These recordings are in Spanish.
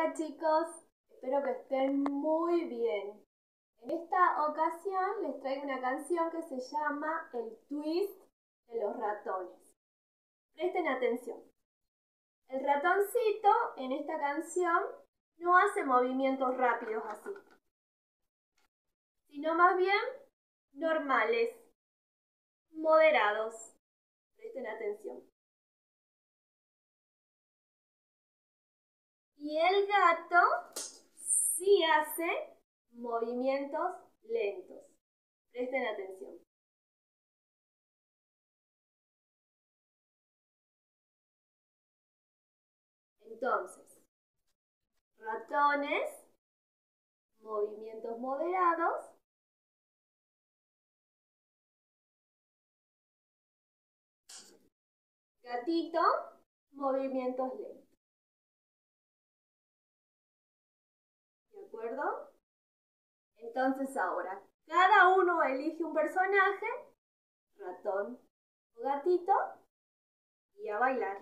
Hola chicos, espero que estén muy bien. En esta ocasión les traigo una canción que se llama El Twist de los ratones. Presten atención. El ratoncito en esta canción no hace movimientos rápidos así, sino más bien normales, moderados. Presten atención. Y el gato sí hace movimientos lentos. Presten atención. Entonces, ratones, movimientos moderados. Gatito, movimientos lentos. ¿De acuerdo? Entonces ahora, cada uno elige un personaje, ratón o gatito, y a bailar.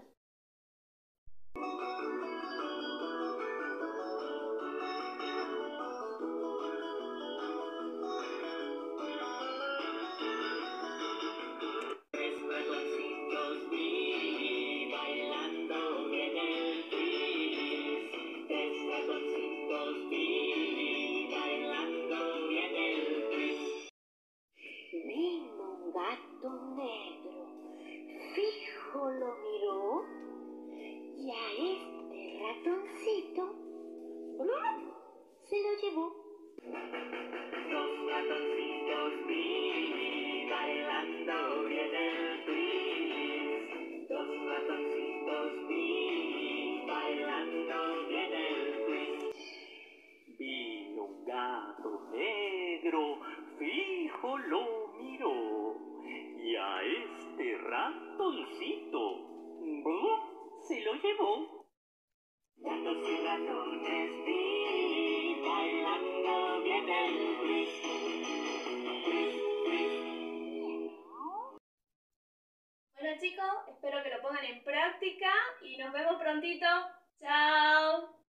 Vino un gato negro, fijo lo miró, y a este ratoncito ¡brum!, se lo llevó. Dos ratoncitos vi bailando bien el twist. Dos ratoncitos vi bailando bien el twist. Vino un gato negro, fijo lo miró, y a este ratoncito ¡brum!, se lo llevó. Gatos y ratones vi bailando bien el twist. Bueno chicos, espero que lo pongan en práctica y nos vemos prontito. ¡Chao!